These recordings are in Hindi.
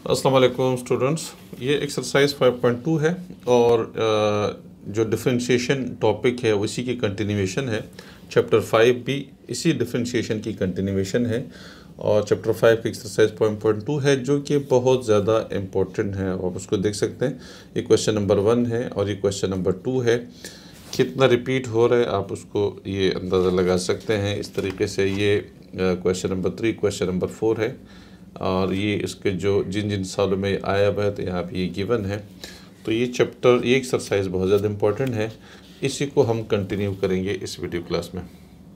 अस्सलाम वालेकुम स्टूडेंट्स, ये एक्सरसाइज 5.2 है और जो डिफरेंशिएशन टॉपिक है उसी की कंटिन्यूएशन है। चैप्टर 5 भी इसी डिफरेंशिएशन की कंटिन्यूएशन है और चैप्टर 5 की एक्सरसाइज 5.2 है जो कि बहुत ज़्यादा इम्पोर्टेंट है। आप उसको देख सकते हैं, ये क्वेश्चन नंबर 1 है और ये क्वेश्चन नंबर 2 है। कितना रिपीट हो रहा है आप उसको ये अंदाज़ा लगा सकते हैं। इस तरीके से ये क्वेश्चन नंबर 3, क्वेश्चन नंबर 4 है और ये इसके जो जिन जिन सालों में आया हुआ है तो यहाँ पे ये गिवन है। तो ये चैप्टर, ये एक्सरसाइज बहुत ज़्यादा इम्पोर्टेंट है, इसी को हम कंटिन्यू करेंगे इस वीडियो क्लास में।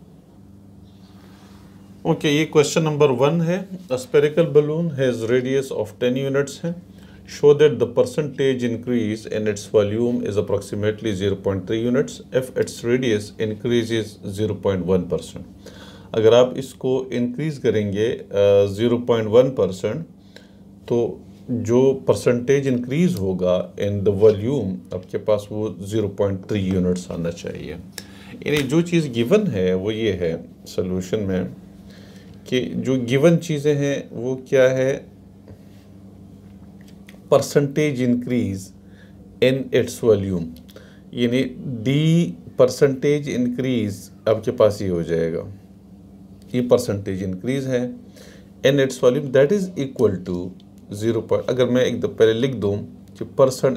ओके, ये क्वेश्चन नंबर 1 है। A spherical balloon has radius of 10 units है। Show that the percentage increase in its volume is approximately 0.3 units if its radius increases 0.1%। अगर आप इसको इंक्रीज़ करेंगे 0.1%, तो जो परसेंटेज इंक्रीज़ होगा इन द वॉल्यूम आपके पास वो 0.3 यूनिट्स आना चाहिए। यानी जो चीज़ गिवन है वो ये है सॉल्यूशन में कि जो गिवन चीज़ें हैं वो क्या है, percentage increase in its volume, यानी डी परसेंटेज इंक्रीज़ आपके पास ये हो जाएगा, ये परसेंटेज इंक्रीज है in its volume that is equal to 0. अगर मैं एक दफ़ा पहले लिख दूं कि परसेंट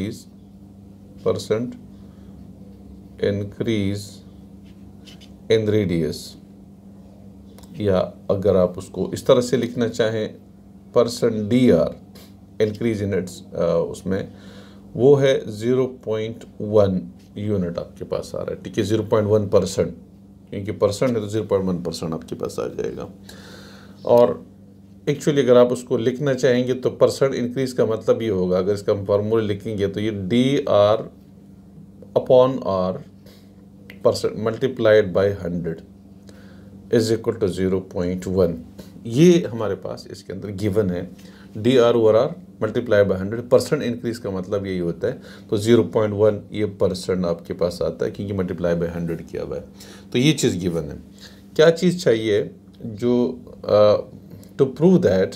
इंक्रीज इन रेडियस, या अगर आप उसको इस तरह से लिखना चाहें percent DR increase in its उसमें वो है 0.1 यूनिट आपके पास आ रहा है। ठीक है, 0.1%, क्योंकि परसेंट है तो 0.1% आपके पास आ जाएगा। और एक्चुअली अगर आप उसको लिखना चाहेंगे तो परसेंट इंक्रीज का मतलब ये होगा, अगर इसका हम फार्मूला लिखेंगे तो ये DR upon R percent multiplied by 100 is equal to 0.1। ये हमारे पास इसके अंदर गिवन है, DR over R multiply by 100। Percent increase का मतलब यही होता है, तो 0.1 ये परसेंट आपके पास आता है क्योंकि मल्टीप्लाई बाय 100 किया हुआ है। तो ये चीज़ गिवन है। क्या चीज़ चाहिए जो to prove that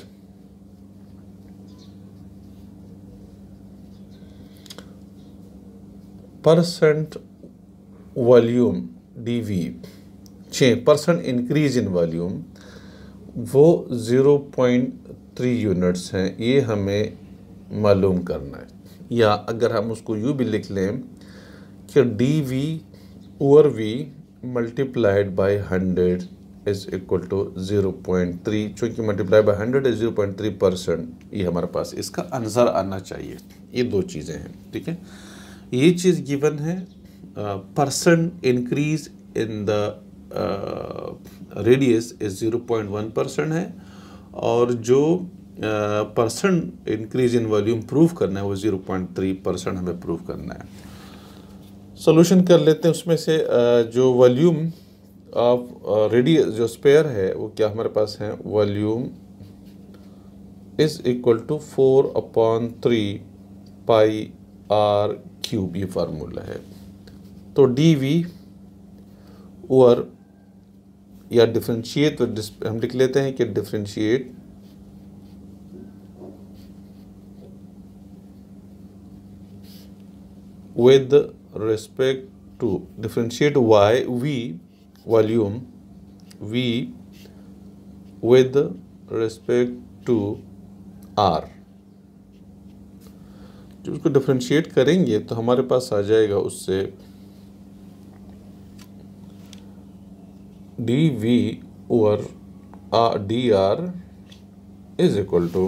percent volume DV percent increase in volume वो 0.3 यूनिट्स हैं, ये हमें मालूम करना है। या अगर हम उसको यूँ भी लिख लें कि DV over V multiplied by 100 is equal to 0.3, चूँकि मल्टीप्लाई बाय 100 इज 0.3%, ये हमारे पास इसका आंसर आना चाहिए। ये दो चीज़ें हैं, ठीक है। ये चीज़ गिवन है, percent increase in the radius is 0.1% है, और जो percent increase in volume prove करना है वो 0.3% हमें प्रूव करना है। सॉल्यूशन कर लेते हैं। उसमें से जो वॉल्यूम ऑफ रेडियस जो स्पेयर है वो क्या हमारे पास है, volume is equal to 4/3 pi R cube, ये फार्मूला है। तो DV ओवर, या डिफरेंशिएट, तो हम लिख लेते हैं कि differentiate with respect to, differentiate V volume V with respect to R। जब उसको डिफरेंशिएट करेंगे तो हमारे पास आ जाएगा उससे DV over DR is equal to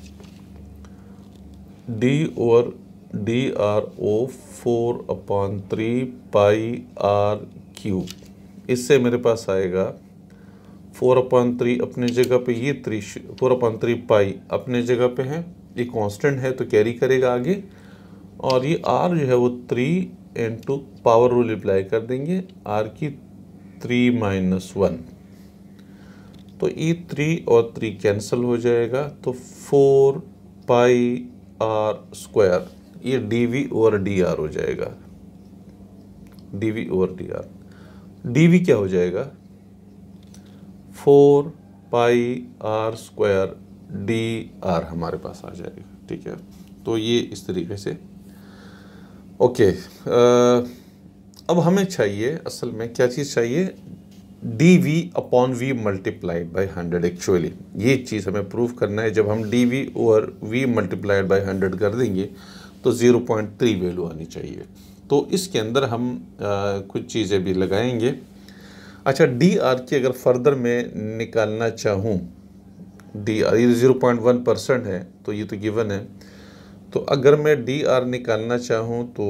D over DR of 4/3 pi R cube. इससे मेरे पास आएगा 4/3 अपने जगह पे, ये 4/3 पाई अपने जगह पे है, ये कांस्टेंट है तो कैरी करेगा आगे, और ये R जो है वो 3 इंटू पावर रूल अप्लाई कर देंगे, R की 3-1, तो ये 3 और 3 कैंसिल हो जाएगा, तो 4 पाई R स्क्वायर, ये DV ओवर DR हो जाएगा। DV ओवर DR, DV क्या हो जाएगा, 4 पाई R स्क्वायर DR हमारे पास आ जाएगा। ठीक है, तो ये इस तरीके से ओके। अब हमें चाहिए, असल में क्या चीज़ चाहिए, DV upon V multiplied by 100। Actually ये चीज़ हमें प्रूव करना है। जब हम DV over V multiplied by 100 कर देंगे तो 0.3 वैल्यू आनी चाहिए। तो इसके अंदर हम कुछ चीज़ें भी लगाएंगे। अच्छा, DR की अगर फर्दर मैं निकालना चाहूँ, DR ये 0.1% है, तो ये तो गिवन है। तो अगर मैं DR निकालना चाहूँ तो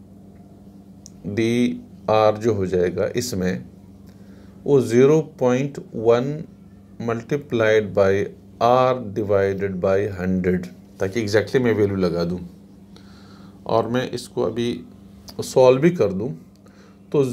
DR जो हो जाएगा इसमें वो 0.1 multiplied by R divided by 100, ताकि एग्जैक्टली मैं वैल्यू लगा दूँ। और मैं इसको अभी सॉल्व भी कर दूँ तो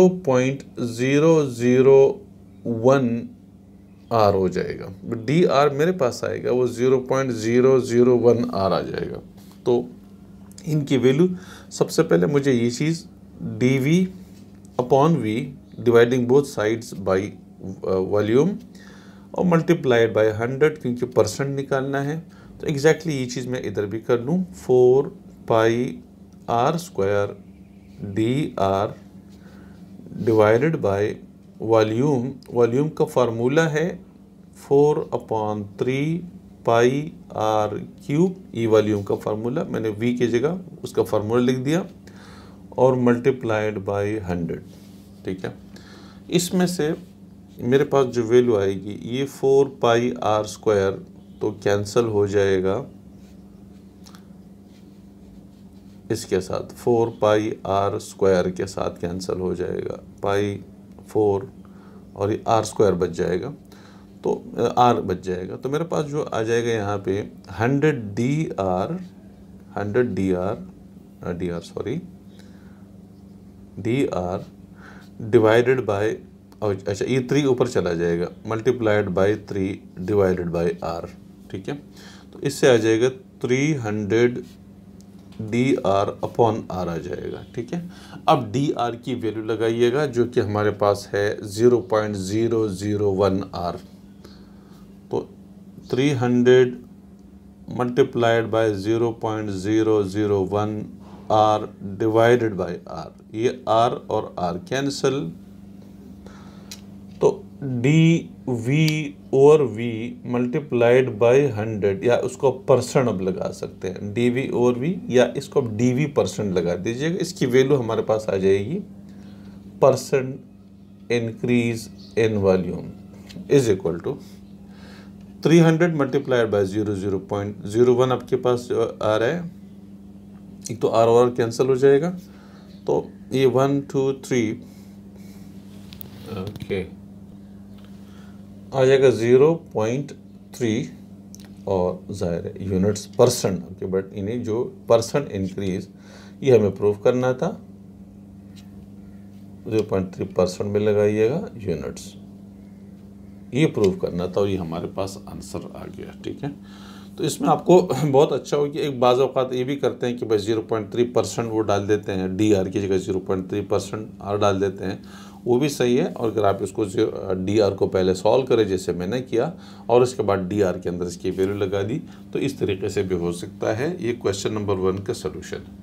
0.001 R हो जाएगा। DR मेरे पास आएगा वो 0.001 R आ जाएगा। तो इनकी वैल्यू, सबसे पहले मुझे ये चीज़ DV upon V dividing both sides by volume और मल्टीप्लाइड बाई 100, क्योंकि परसेंट निकालना है। तो एग्जैक्टली ये चीज़ मैं इधर भी कर लूँ, 4 pi R square DR divided by volume का फार्मूला है 4/3 पाई R क्यूब। ये वॉल्यूम का फार्मूला मैंने V की जगह उसका फार्मूला लिख दिया और मल्टीप्लाइड बाय 100। ठीक है, इसमें से मेरे पास जो वैल्यू आएगी ये 4 पाई R स्क्वायर तो कैंसिल हो जाएगा इसके साथ, 4 पाई R स्क्वायर के साथ कैंसिल हो जाएगा, पाई 4 और ये R स्क्वायर बच जाएगा, तो R बच जाएगा। तो मेरे पास जो आ जाएगा यहाँ पे 100 DR डिवाइडेड बाय, अच्छा ये 3 ऊपर चला जाएगा, multiplied by 3 divided by R। ठीक है, तो इससे आ जाएगा 300 DR अपॉन R आ जाएगा। ठीक है, अब DR की वैल्यू लगाइएगा जो कि हमारे पास है 0.001 R। तो 300 multiplied by 0.001 R divided by R, ये R और R कैंसिल, तो DV over V multiplied by 100, या उसको परसेंट अब लगा सकते हैं, DV ओवर V, या इसको अब DV परसेंट लगा दीजिएगा। इसकी वैल्यू हमारे पास आ जाएगी percent increase in volume is equal to 300 multiplied by 0.01 आपके पास आ रहा है, एक तो R और कैंसिल हो जाएगा, तो ये 1 2 3 ओके आ जाएगा 0.3 और ज़ाहिर है यूनिट्स परसेंट। ओके, बट इन्हें जो परसेंट इंक्रीज ये हमें प्रूव करना था, 0.3% में लगाइएगा यूनिट्स, ये प्रूव करना था और ये हमारे पास आंसर आ गया। ठीक है, तो इसमें आपको बहुत अच्छा हो कि एक बाज़ औक़ात ये भी करते हैं कि भाई 0.3% वो डाल देते हैं, DR की जगह 0.3% R डाल देते हैं, वो भी सही है। और अगर आप इसको DR को पहले सॉल्व करें जैसे मैंने किया और उसके बाद DR के अंदर इसकी वैल्यू लगा दी, तो इस तरीके से भी हो सकता है। ये क्वेश्चन नंबर 1 का सलूशन।